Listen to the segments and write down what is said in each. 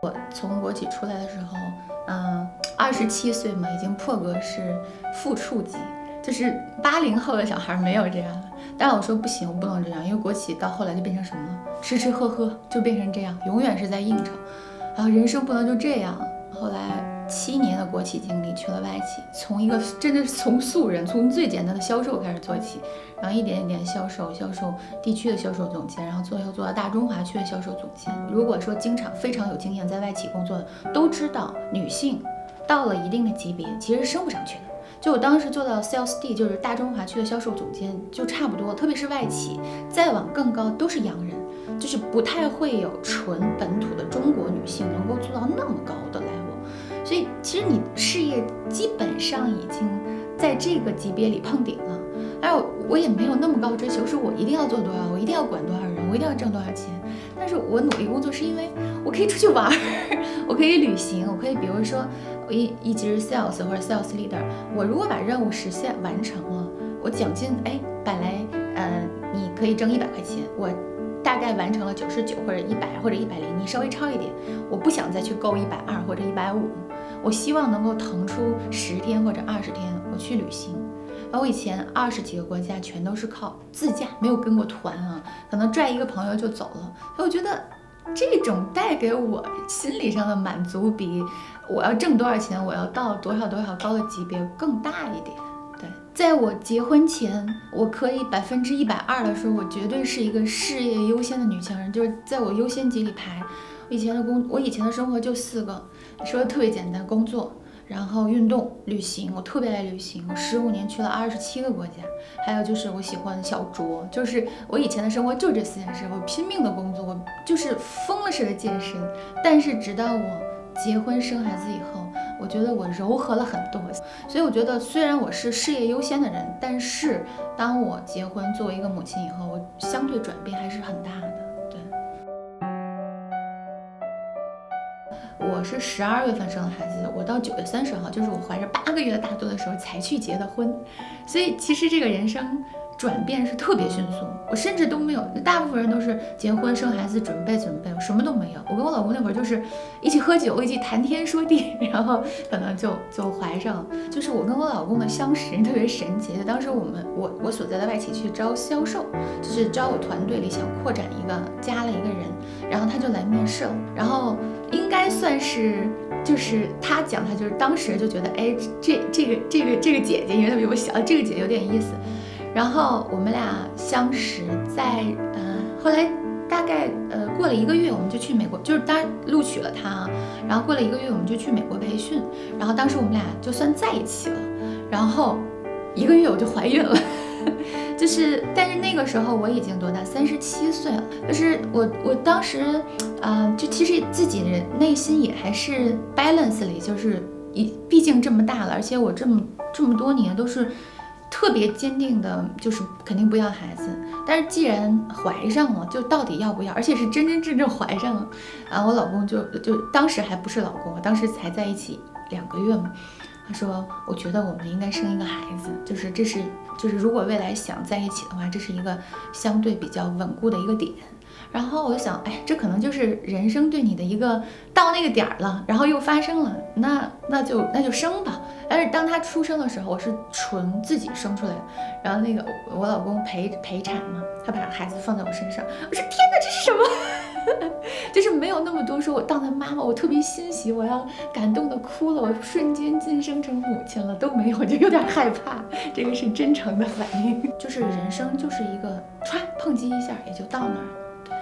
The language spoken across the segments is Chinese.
我从国企出来的时候，27岁嘛，已经破格是副处级，就是80后的小孩没有这样的。但是我说不行，我不能这样，因为国企到后来就变成什么了？吃吃喝喝就变成这样，永远是在应酬，然后人生不能就这样。后来7年的国企经历去了外企，从一个真的是从素人，从最简单的销售开始做起，然后一点一点销售地区的销售总监，然后最后做到大中华区的销售总监。如果说经常非常有经验在外企工作的，都知道女性到了一定的级别其实是升不上去的。就我当时做到 Sales D， 就是大中华区的销售总监，就差不多，特别是外企，再往更高都是洋人，就是不太会有纯本土的中国女性能够做到那么高的 level。所以其实你事业基本上已经在这个级别里碰顶了。哎，我也没有那么高追求，说我一定要做多少，我一定要管多少人，我一定要挣多少钱。但是我努力工作是因为我可以出去玩，我可以旅行，我可以比如说我一直 sales 或者 sales leader， 我如果把任务实现完成了，我奖金本来你可以挣100块钱，我大概完成了99或者100或者100，你稍微超一点，我不想再去够120或者150，我希望能够腾出10天或者20天我去旅行。而我以前20几个国家全都是靠自驾，没有跟过团啊，可能拽一个朋友就走了。所以我觉得这种带给我心理上的满足，比我要挣多少钱，我要到多少高的级别更大一点。对，在我结婚前，我可以120%的说，我绝对是一个事业优先的女强人，就是在我优先级里排。我以前的生活就4个，说的特别简单，工作，然后运动、旅行，我特别爱旅行，我15年去了27个国家。还有就是我喜欢小酌，就是我以前的生活就这4件事，我拼命的工作，我就是疯了似的健身。但是直到我结婚生孩子以后，我觉得我柔和了很多。所以我觉得虽然我是事业优先的人，但是当我结婚作为一个母亲以后，我相对转变还是很大的。我是12月份生的孩子，我到9月30号，就是我怀着8个月的大肚的时候才去结的婚，所以其实这个人生转变是特别迅速。我甚至都没有，大部分人都是结婚生孩子准备，我什么都没有。我跟我老公那会儿就是一起喝酒，一起谈天说地，然后可能就怀上了。就是我跟我老公的相识特别神奇。当时我所在的外企去招销售，就是招我团队里想扩展加了一个人，然后他就来面试了，然后应该算是就是他讲，他就是当时就觉得这个姐姐，因为她比我小，这个姐姐有点意思。然后我们俩相识在后来大概过了1个月，我们就去美国，就是当然录取了他，然后过了1个月我们就去美国培训，然后当时我们俩就算在一起了，然后1个月我就怀孕了。但是那个时候我已经多大？37岁了。就是我当时就其实自己的内心也还是 balance 里，就是毕竟这么大了，而且我这么多年都是特别坚定的，就是肯定不要孩子。但是既然怀上了，就到底要不要？而且是真真正正怀上了。我老公就当时还不是老公，当时才在一起2个月嘛。他说：“我觉得我们应该生一个孩子，就是如果未来想在一起的话，这是一个相对比较稳固的一个点。”然后我就想，这可能就是人生对你的一个到那个点了，然后又发生了，那就生吧。但是当他出生的时候，我是纯自己生出来的，然后那个我老公陪产嘛，他把孩子放在我身上，我说天哪，这是什么？就是没有那么多说我当了妈妈，我特别欣喜，我要感动的哭了，我瞬间晋升成母亲了，都没有，就有点害怕。这个是真诚的反应，就是人生就是一个歘碰击一下也就到那儿。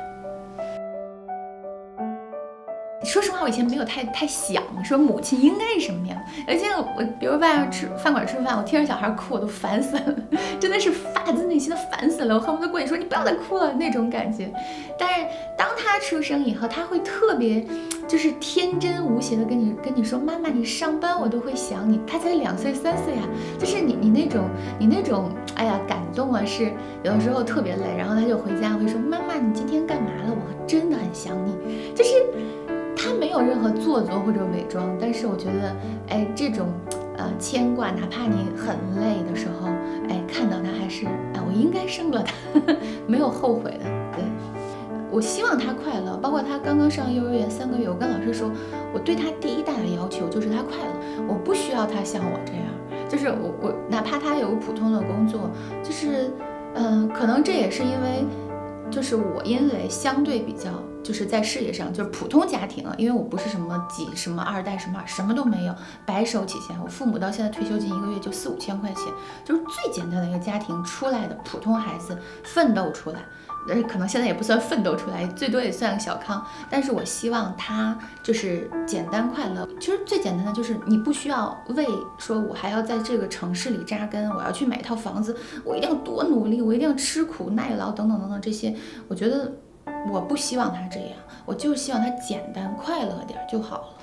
说实话，我以前没有太想说母亲应该是什么样，而且我比如外面饭馆吃饭，我听着小孩哭，我都烦死了，真的是发自内心的烦死了，我恨不得过去说你不要再哭了那种感觉。但是当他出生以后，他会特别就是天真无邪的跟你说，妈妈你上班我都会想你。他才2岁3岁啊，就是你那种哎呀感动啊，是有的时候特别累，然后他就回家会说，妈妈你今天干嘛了？我真的很想你。就是他没有任何做作或者伪装，但是我觉得这种牵挂，哪怕你很累的时候，看到他还是我应该生了他，没有后悔的。对， 我希望他快乐。包括他刚刚上幼儿园3个月，我跟老师说，我对他第一大的要求就是他快乐，我不需要他像我这样，就是我哪怕他有普通的工作，就是可能这也是因为。就是我因为相对比较就是在事业上就是普通家庭，因为我不是什么什么二代什么都没有，白手起家，我父母到现在退休金1个月就4、5千块钱，就是最简单的一个家庭出来的普通孩子奋斗出来。可能现在也不算奋斗出来，最多也算个小康，但是我希望他就是简单快乐。其实最简单的就是你不需要为说我还要在这个城市里扎根，我要去买一套房子，我一定要多努力，我一定要吃苦耐劳等等等等这些，我觉得我不希望他这样，我就希望他简单快乐点就好了。